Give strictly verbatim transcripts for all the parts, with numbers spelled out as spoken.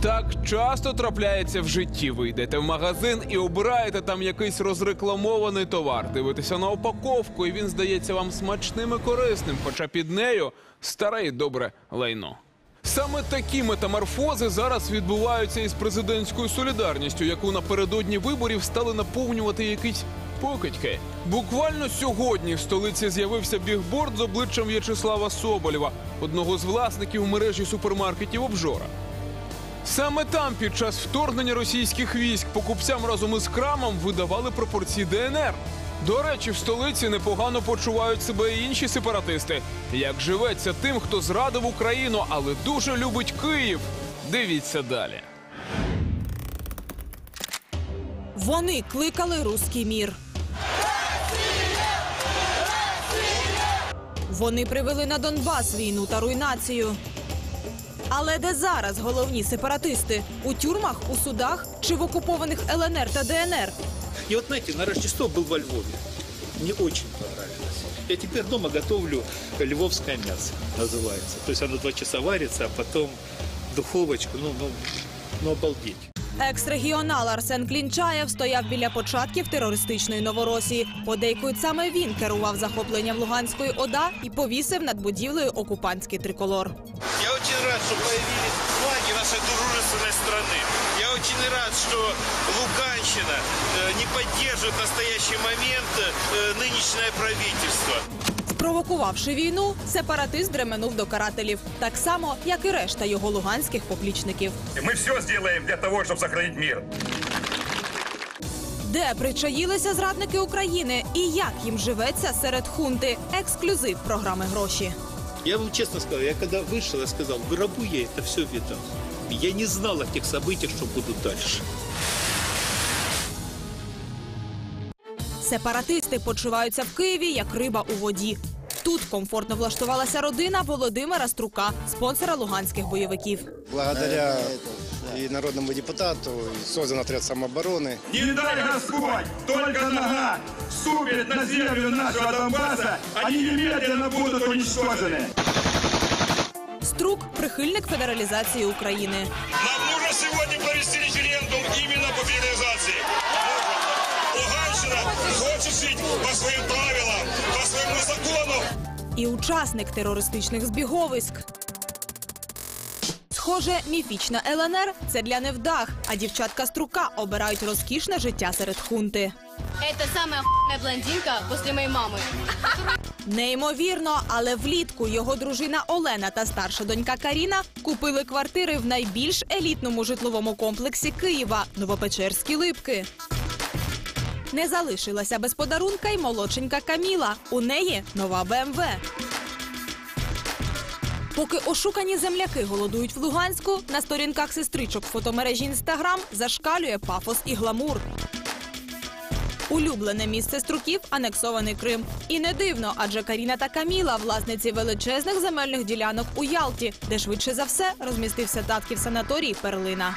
Так часто трапляється в житті. Ви йдете в магазин і обираєте там якийсь розрекламований товар. Дивитеся на упаковку, і він здається вам смачним і корисним, хоча під нею старе і добре лайно. Саме такі метаморфози зараз відбуваються із президентською солідарністю, яку напередодні виборів стали наповнювати якісь покидьки. Буквально сьогодні в столиці з'явився бігборд з обличчям В'ячеслава Соболєва, одного з власників мережі супермаркетів «Обжора». Саме там під час вторгнення російських військ покупцям разом із крамом видавали пропорції Де Ен Ер. До речі, в столиці непогано почувають себе і інші сепаратисти. Як живеться тим, хто зрадив Україну, але дуже любить Київ? Дивіться далі. Вони кликали «Руський мір». Вони привели на Донбас війну та руйнацію. Але де зараз головні сепаратисти? У тюрмах, у судах чи в окупованих Ел Ен Ер та Де Ен Ер? И вот, знаете, на Рождество был во Львове. Мне очень понравилось. Я теперь дома готовлю львовское мясо, называется. То есть оно два часа варится, а потом духовочку, ну, ну, ну обалдеть. Екс-регіонал Арсен Клінчаєв стояв біля початків терористичної Новоросії. Подейкують, саме він керував захопленням Луганської ОДА і повісив над будівлею окупантський триколор. Я очень рад, что появились флаги нашей дружественной страны. Я очень рад, что Луганщина не поддерживает в настоящий момент нынешнее правительство. Спровокувавши війну, сепаратист дременув до карателів. Так само, як і решта його луганських поплічників. Ми все зробимо для того, щоб зберігати мир. Де причаїлися зрадники України і як їм живеться серед хунти? Ексклюзив програми «Гроші». Я вам честно сказал, я когда вышел, я сказал, в гробу я это все видал. Я не знал о тех событиях, что будут дальше. Сепаратисти почуваються в Києві, як риба у воді. Тут комфортно влаштувалася родина Володимира Струка, спонсора луганських бойовиків. Благодаря и народному депутату создан отряд самообороны. Не дай Господь, только нога ступит на землю нашего Донбасса, они немедленно будут уничтожены. Струк – прихильник федералізації України. Нам нужно сегодня провести референдум именно по федерализации. Луганщина хочет жить по своим правилам, по своему закону. І учасник терористичних збіговиськ. Схоже, міфічна Ел Ен Ер – це для невдах, а дівчатка Струка обирають розкішне життя серед хунти. Це самая охуенная блондинка після моєї мами. Неймовірно, але влітку його дружина Олена та старша донька Каріна купили квартири в найбільш елітному житловому комплексі Києва – Новопечерські Липки. Не залишилася без подарунка й молодшенька Каміла. У неї нова Бе Ем Ве. Поки ошукані земляки голодують в Луганську, на сторінках сестричок фотомережі Інстаграм зашкалює пафос і гламур. Улюблене місце Струків – анексований Крим. І не дивно, адже Каріна та Каміла – власниці величезних земельних ділянок у Ялті, де швидше за все розмістився татків санаторій «Перлина».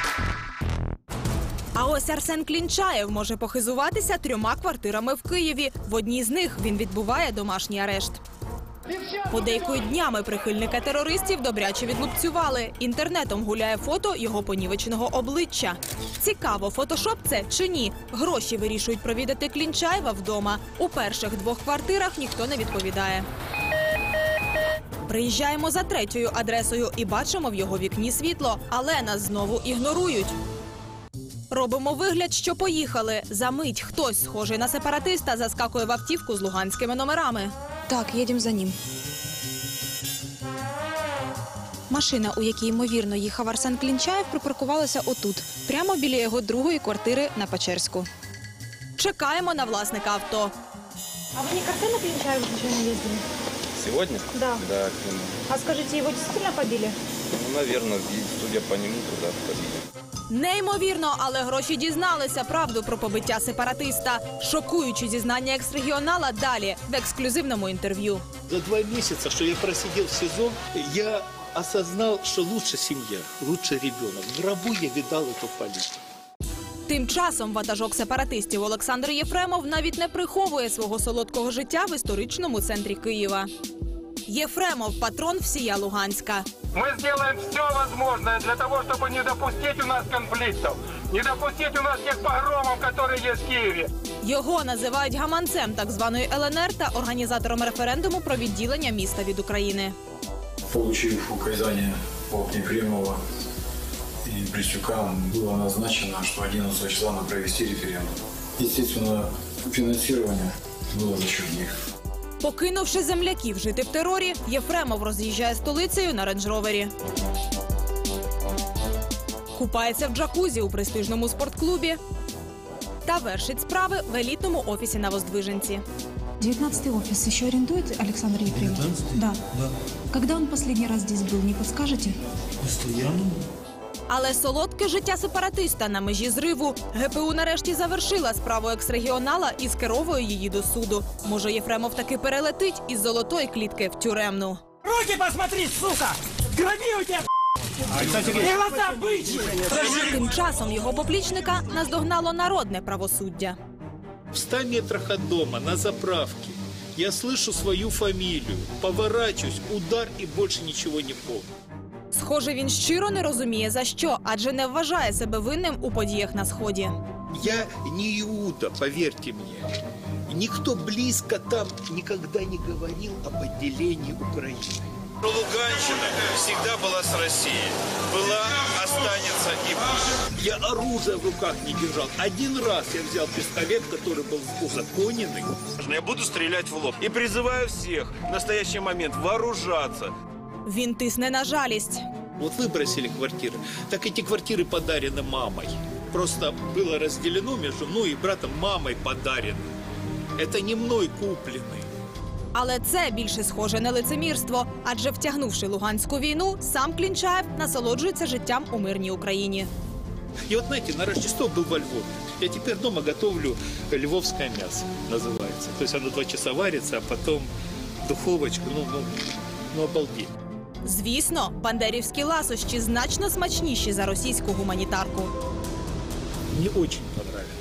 А ось Арсен Клінчаєв може похизуватися трьома квартирами в Києві. В одній з них він відбуває домашній арешт. Подейкують днями прихильника терористів добряче відлупцювали. Інтернетом гуляє фото його понівеченого обличчя. Цікаво, фотошоп це чи ні? Гроші вирішують провідати Клінчаєва вдома. У перших двох квартирах ніхто не відповідає. Приїжджаємо за третьою адресою і бачимо в його вікні світло, але нас знову ігнорують. Робимо вигляд, що поїхали. За мить хтось, схожий на сепаратиста, заскакує в автівку з луганськими номерами. Так, їдемо за ним. Машина, у якій, ймовірно, їхав Арсен Клінчаєв, припаркувалася отут, прямо біля його другої квартири на Печерську. Чекаємо на власника авто. А вы не к Арсену Клинчаеву случайно ездили? Сегодня? Да. Да, к нему. А скажите, его действительно побили? Ну, наверное, судя по нему, туда побили. Неймовірно, але гроші дізналися правду про побиття сепаратиста. Шокуючі зізнання екс-регіонала далі в ексклюзивному інтерв'ю. За два месяца, что я просидел в СИЗО, я осознал, что лучше семья, лучше ребенок. В гробу я видал эту политику. Тим часом ватажок сепаратистів Олександр Єфремов навіть не приховує свого солодкого життя в історичному центрі Києва. Єфремов – патрон всія Луганська. Мы сделаем все возможное для того, чтобы не допустить у нас конфликтов, не допустить у нас тех погромов, которые есть в Киеве. Його називають гаманцем так званої Л Н Р та організатором референдуму про відділення міста від України. Получив указание от Ефремова и Брестюка, было назначено, что одиннадцатого числа надо провести референдум. Естественно, финансирование было за счет них. Покинувши земляків жити в терорі, Єфремов роз'їжджає столицею на рейндж-ровері. Купається в джакузі у престижному спортклубі та вершить справи в елітному офісі на Воздвиженці. девятнадцатый офис еще арендует Александр Ефремов? девятнадцатый? Да. Да. Когда он последний раз здесь был, не подскажете? Постоянно. Але солодке життя сепаратиста на межі зриву. Ге пе у нарешті завершила справу екс-регіонала і скеровує її до суду. Може, Єфремов таки перелетить із золотої клітки в тюремну. Руки посмотри, сука! Граби у тебя, и глаза бычьи! Тим часом його поплічника наздогнало народне правосуддя. В ста метрах от дома, на заправке, я слышу свою фамилию, поворачиваюсь, удар и больше ничего не помню. Схоже, він щиро не розуміє за що, адже не вважає себе винним у подіях на Сході. Я не Иуда, поверьте мне. Никто близко там никогда не говорил об отделении Украины. Луганщина всегда была с Россией. Была, останется и будет. Я оружие в руках не держал. Один раз я взял пистолет, который был узаконенный. Я буду стрелять в лоб. И призываю всех в настоящий момент вооружаться. Він тисне на жалість. Вот выбросили квартиры. Так эти квартиры подарены мамой. Просто было разделено между мной и братом, мамой подарены. Это не мной куплены. Але це більше схоже на лицемірство, адже втягнувши Луганську війну, сам Клінчаєв насолоджується життям у мирній Україні. И вот знаете, на Рождество был во Львове. Я теперь дома готовлю львовское мясо, называется. То есть оно два часа варится, а потом духовочку, ну, ну, ну обалдеть. Звісно, бандерівські ласощі значно смачніші за російську гуманітарку. Мне очень понравилось.